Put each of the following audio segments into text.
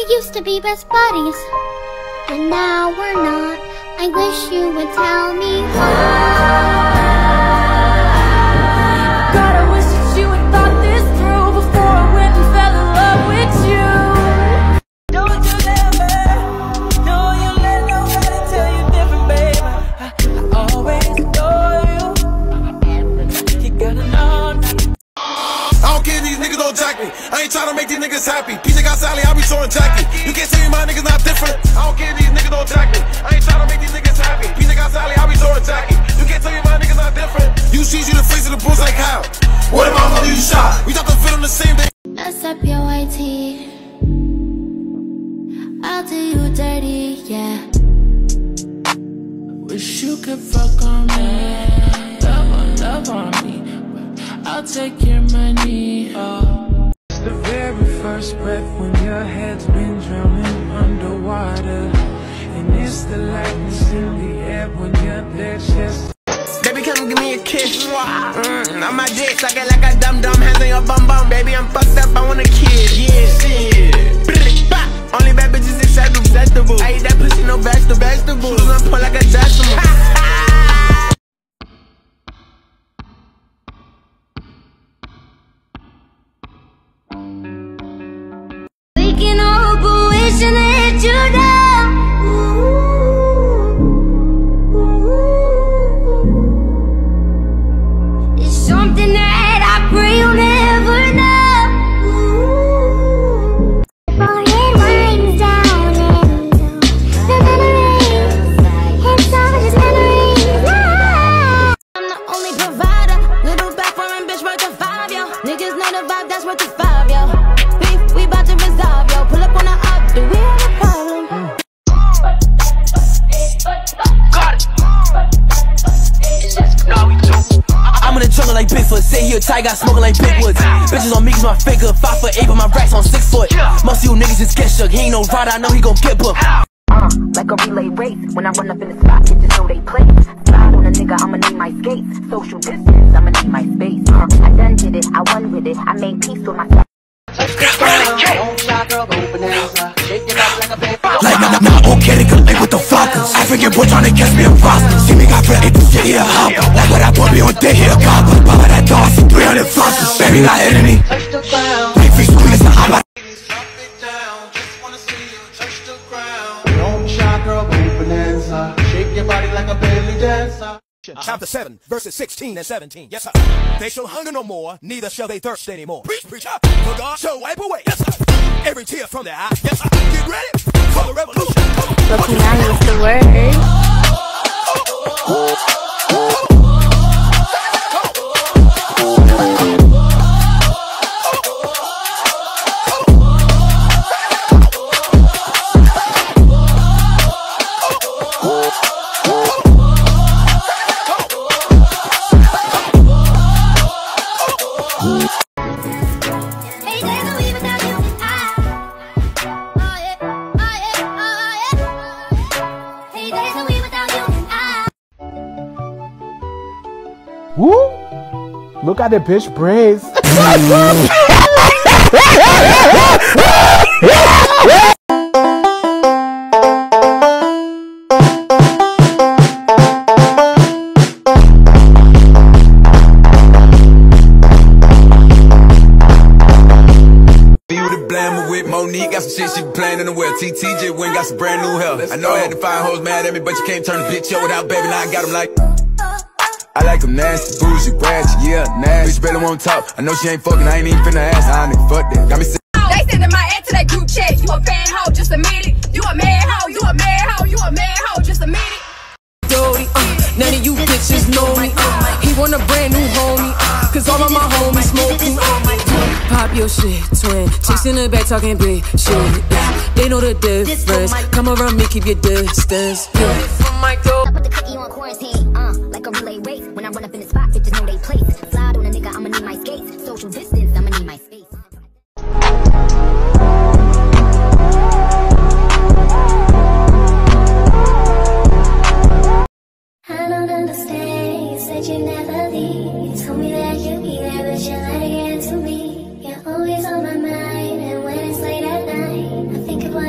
used to be best buddies, but now we're not. I wish you would tell me why. God, I wish that you had thought this through before I went and fell in love with you. Don't you ever, no, you let nobody tell you different, babe. I always adore you. You gotta know. I don't care if these niggas don't jack me. I ain't tryna make these niggas happy. PJ got Sally, I be showing Jackie. You can't tell me my niggas not different. I don't care if these niggas don't jack me. I ain't tryna make these niggas happy. PJ got Sally, I be showing Jackie. You can't tell me my niggas not different. You see you the face of the bulls like how? What if my mother you shot? We thought to fit on the same day. Mess up your white tee, I'll do you dirty, yeah. Wish you could fuck on me, love on me, but I'll take your money. It's the very first breath when your head's been drowning underwater, and it's the lightness in the air when you're there just. Baby, come give me a kiss. On my dick, suck it like a dum-dum, hands on your bum-bum. Baby, I'm fucked up, I want a kid. Yeah, shit. Only bad bitches acceptable. I eat that pussy, no vegetables. I'm pull like a decimal. Waking up and wishing that you down. It's something that I pray you'll never know. Falling lines down and the memories, it's all just memories now. I'm the only provider, little back foreign bitch worth of 5, yo. Niggas know the vibe, that's worth of 5, yo. Beef, we bout to resolve, yo. Pull up on the up, do we have a problem? I'm in the jungle like Bigfoot, say he a tiger, smoking like Big Woods. Bitches on me cause my figure, 5'8", but my racks on 6 foot. Most of you niggas just get shook, he ain't no rider, I know he gon' get booked. Like a relay race, when I run up in the spot, bitches know they place. Slide on a nigga, I'ma need my skates. Social distance, I'ma need my space. I done did it, I won with it, I made peace with myself. Like not okay, like what the fuck? African boy tryna catch me a roster. See me got ready to sit here hop. Like what I put me on day here cop. Baba that dog, 300 flossers. Baby got enemy. Big fish squeeze, I'm about. Don't shy girl, go bonanza. Shake your body like a belly dancer. Chapter 7, verses 16 and 17. Yes, sir. They shall hunger no more, neither shall they thirst anymore. Preach, preach, for God shall wipe away. Yes, sir. Every tear from their eye. Yes, sir. Get ready for the revolution. Looking at you with the Woo! Look at the bitch braids. Monique got some shit she playing in the well. TTJ went got some brand new hair. I know I had to find hoes mad at me, but you can't turn a bitch up without baby. Now I got them like. I like them nasty, bougie, ratchet, yeah, nasty. Bitch better won't talk. I know she ain't fucking, I ain't even finna ask. I ain't fuck that. Got me sick. They sending my ex to that group chat. You a fan hoe, just admit it. You a mad hoe, you a mad hoe, you a mad hoe, just admit it. Dirty, none of you bitches know me. He want a brand new homie, cause all of my homies smoking. Pop your shit, twin. Chicks in the back talking big shit. Yeah. They know the difference. Come around me, keep your distance. Yeah. I put the cookie on quarantine, like a relay race. When I run up in the spot, bitches know they place. Slide on a nigga, I'ma need my skates. Social distance, I'ma need my space. I don't understand. You said you never leave. You told me that you'd be there, but you lied again to me. You're always on my mind, and when it's late at night, I think of what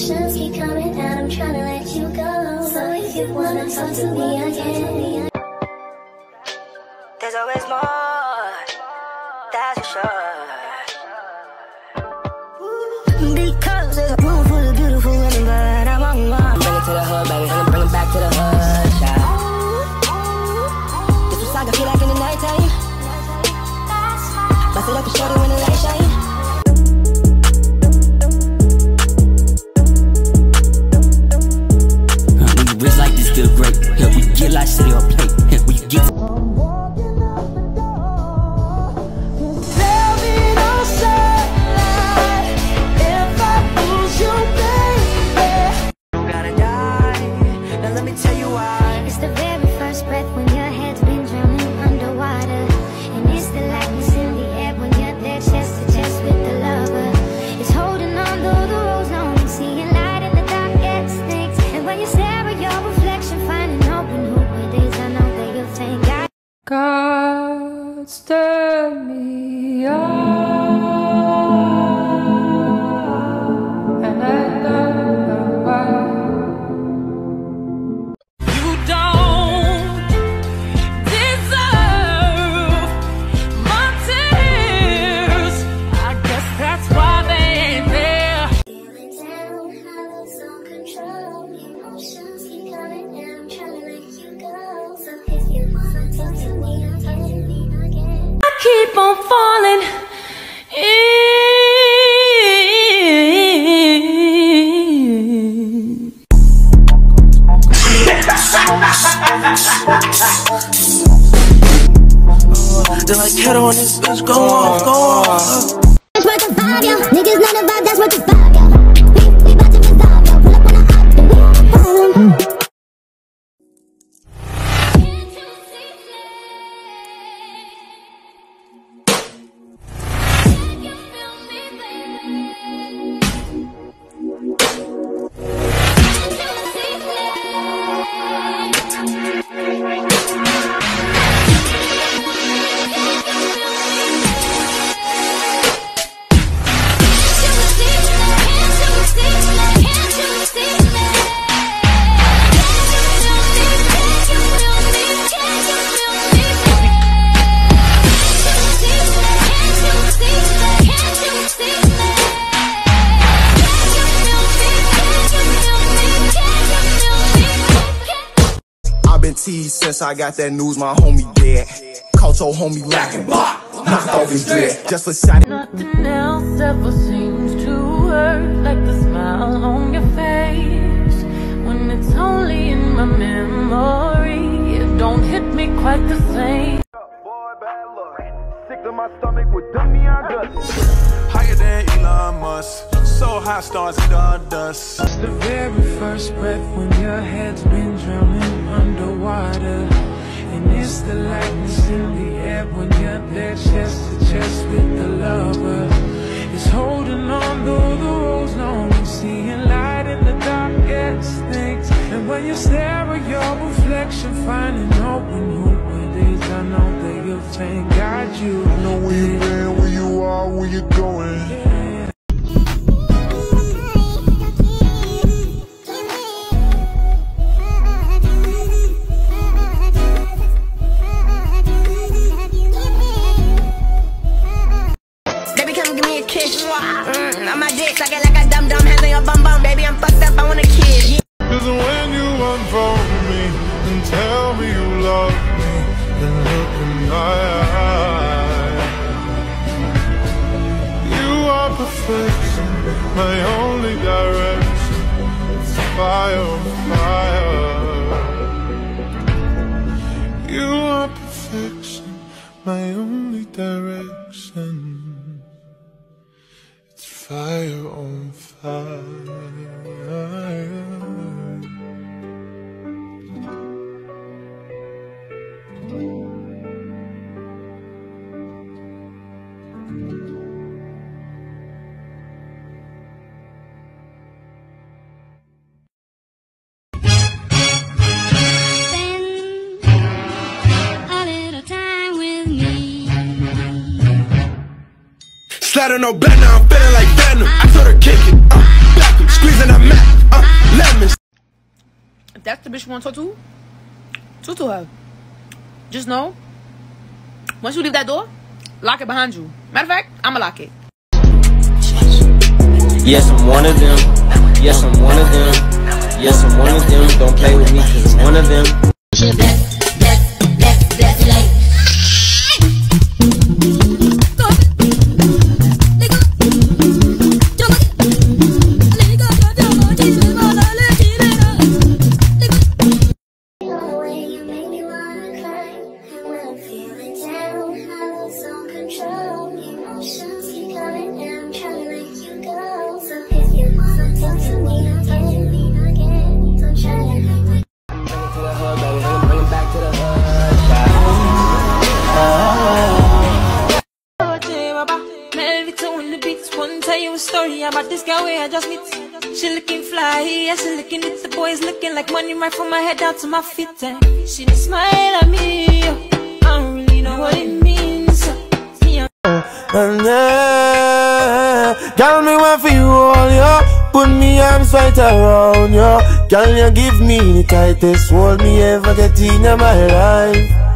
Emotions keep coming out, I'm trying to let you go. So if you wanna talk to me, I can. There's always more, that's for sure. Because there's a room full of beautiful women, but I want one. Bring it to the hood, baby, and bring it back to the hood, child. This was like I feel like in the nighttime. Bust it up and shorty when the light shine. When you rich like this, feel great. When you get like city or plate. When you get God stir me up, and I know why. You don't deserve my tears. I guess that's why they ain't there. Feeling down, I lose all control. Emotions keep coming down, I'm trying to let you go. So if you wanna talk to me, I can. I keep on falling They're like, get on this bitch, go off, go off. That's what the vibe, yo. Niggas not about, that's what the vibe, yo. We about to resolve, yo. Pull up on the hot, we on the phone. Since I got that news, my homie dead. Caught your homie lacking, knocked off his dread. Just for shot. Nothing else ever seems to hurt like the smile on your face. When it's only in my memory, it don't hit me quite the same. Boy, bad luck. Sick to my stomach with them neon guts. Higher than Elon Musk. So high, stars and stardust. It's the very first breath when your head's been drowning underwater. And it's the lightness in the air when you're there chest to chest with the lover. It's holding on though the road's long, seeing light in the darkest things. And when you stare at your reflection, finding hope in who it is, I know that you'll thank God you. I know where you been, where you are, where you going. Yeah. On my dick, suck it like a dum-dum, hands on your bum-bum. Baby, I'm fucked up, I want a kid, yeah. Cause when you unfold me and tell me you love me, then look in my eyes. You are perfection, my only direction. It's fire, fire. You are perfection, my only direction. Fire on fire. Slide on no bed, now I'm feeling like Venom. I told her kick it, backwards. squeezing a Mac, lemon. If that's the bitch you want to talk to her. Just know, once you leave that door, lock it behind you. Matter of fact, I'ma lock it. Yes, I'm one of them. Yes, I'm one of them. Yes, I'm one of them. Don't play with me, cause I'm one of them. Story about this guy where I just meet. She looking fly, yeah, she looking at the boys looking like money right from my head down to my feet. And she just smile at me, I don't really know what it means. Girl, me want for you all, yo. Put me arms right around you. Girl, you give me the tightest hold me ever get in my life.